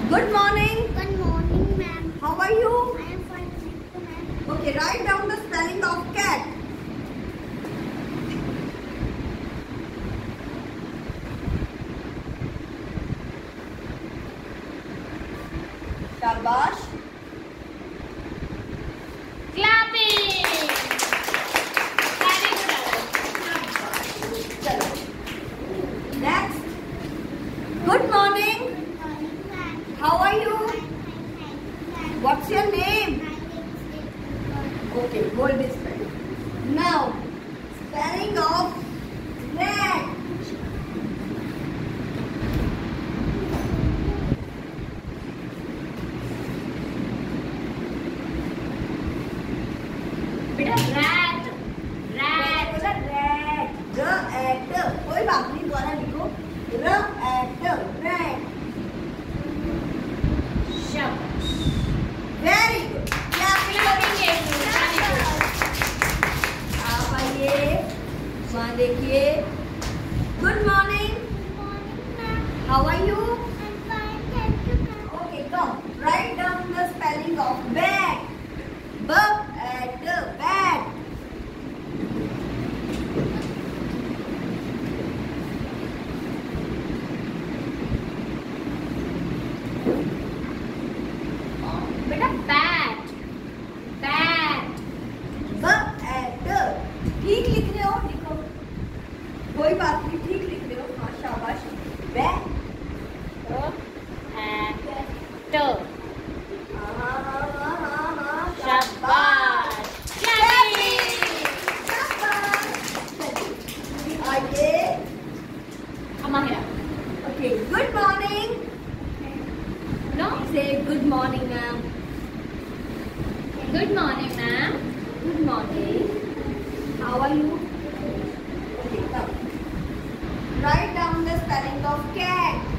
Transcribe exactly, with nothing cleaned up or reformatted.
Good morning. Good morning, ma'am. How are you? I am fine, thank you, ma'am. Okay, write down the spelling of cat. Shabash. Clapping. Very good. Chalo. Next. Good morning. Good morning, ma'am. How are you? I am fine, thank you, ma'am. What's your name? My name is Deepika. Okay, hold this pen. Now, spelling of rat. बेटा rat. Rat. बोला rat. R at कोई बात नहीं, दोबारा लिखो. R at rat. Shabash. Very good. Clapping again. Very good. आप आइए, वहाँ देखिए. Good morning. Good morning, ma'am. How are you? I am fine, thank you, ma'am. Okay, come. Write down the spelling of bat. B at bat. बेटा bat. Bat. B at ठीक लिख रहे हो, लिखो. कोई बात नहीं, ठीक लिख रहे हो. हाँ, शाबाश. Bat. And t. हाँ, हाँ, हाँ, हाँ, हाँ, हाँ. Shabash. Clapping. आइए. Amahira. Okay, good morning. No. Say good morning, ma'am. Good morning, ma'am. Good morning. How are you? Okay, come. Write down the spelling of cat.